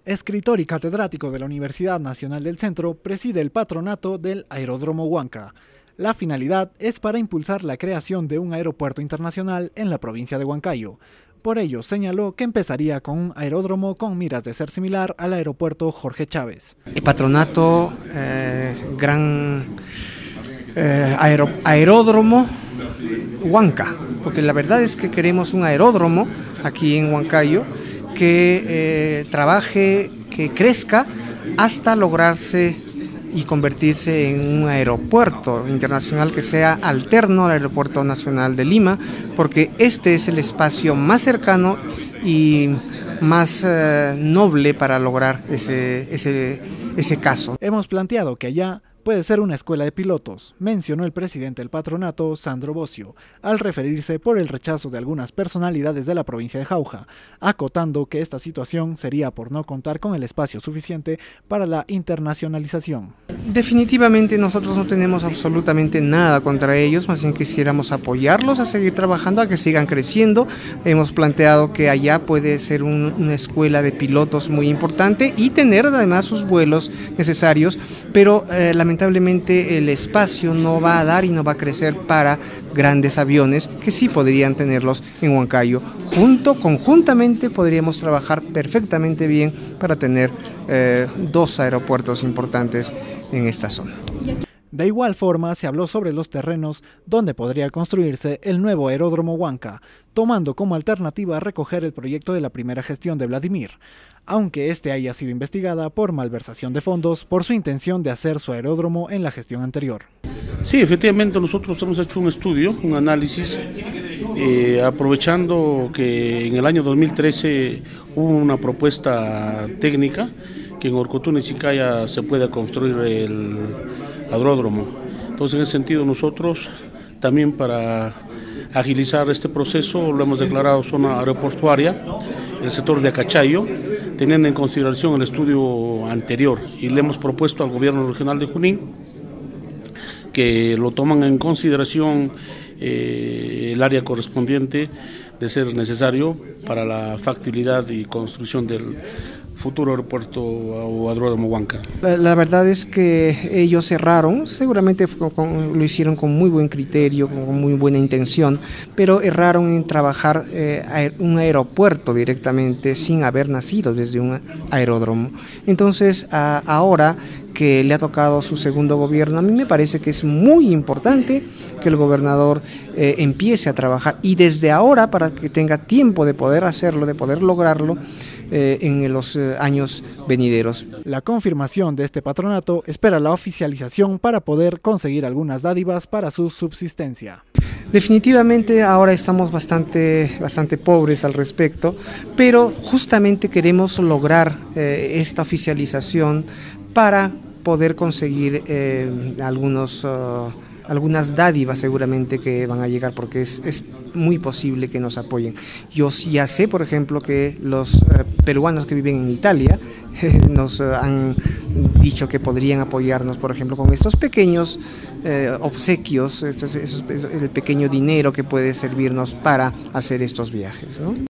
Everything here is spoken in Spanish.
Escritor y catedrático de la Universidad Nacional del Centro, preside el patronato del Aeródromo Huanca. La finalidad es para impulsar la creación de un aeropuerto internacional en la provincia de Huancayo. Por ello, señaló que empezaría con un aeródromo con miras de ser similar al aeropuerto Jorge Chávez. El patronato, aeródromo Huanca, porque la verdad es que queremos un aeródromo aquí en Huancayo que trabaje, que crezca hasta lograrse y convertirse en un aeropuerto internacional que sea alterno al Aeropuerto Nacional de Lima, porque este es el espacio más cercano y más noble para lograr ese caso. Hemos planteado que allá puede ser una escuela de pilotos, mencionó el presidente del patronato, Sandro Bocio, al referirse por el rechazo de algunas personalidades de la provincia de Jauja, acotando que esta situación sería por no contar con el espacio suficiente para la internacionalización. Definitivamente nosotros no tenemos absolutamente nada contra ellos, más bien quisiéramos apoyarlos a seguir trabajando, a que sigan creciendo. Hemos planteado que allá puede ser una escuela de pilotos muy importante y tener además sus vuelos necesarios, pero lamentablemente el espacio no va a dar y no va a crecer para grandes aviones que sí podrían tenerlos en Huancayo. Conjuntamente podríamos trabajar perfectamente bien para tener dos aeropuertos importantes en esta zona. De igual forma, se habló sobre los terrenos donde podría construirse el nuevo aeródromo Huanca, tomando como alternativa recoger el proyecto de la primera gestión de Vladimir, aunque este haya sido investigada por malversación de fondos por su intención de hacer su aeródromo en la gestión anterior. Sí, efectivamente nosotros hemos hecho un estudio, un análisis, aprovechando que en el año 2013 hubo una propuesta técnica que en Orcotún y Chicaya se pueda construir el aeródromo. Entonces, en ese sentido, nosotros también para agilizar este proceso lo hemos declarado zona aeroportuaria, el sector de Acachayo, teniendo en consideración el estudio anterior, y le hemos propuesto al gobierno regional de Junín que lo toman en consideración el área correspondiente de ser necesario para la factibilidad y construcción del futuro aeropuerto o aeródromo Huanca. La verdad es que ellos erraron, seguramente lo hicieron con muy buen criterio, con muy buena intención, pero erraron en trabajar un aeropuerto directamente sin haber nacido desde un aeródromo. Entonces, ahora que le ha tocado su segundo gobierno, a mí me parece que es muy importante que el gobernador empiece a trabajar y desde ahora, para que tenga tiempo de poder hacerlo, de poder lograrlo en los años venideros. La confirmación de este patronato espera la oficialización para poder conseguir algunas dádivas para su subsistencia. Definitivamente ahora estamos bastante pobres al respecto, pero justamente queremos lograr esta oficialización para poder conseguir algunas dádivas seguramente que van a llegar, porque es muy posible que nos apoyen. Yo ya sé, por ejemplo, que los peruanos que viven en Italia nos han dicho que podrían apoyarnos, por ejemplo, con estos pequeños obsequios, el pequeño dinero que puede servirnos para hacer estos viajes, ¿no?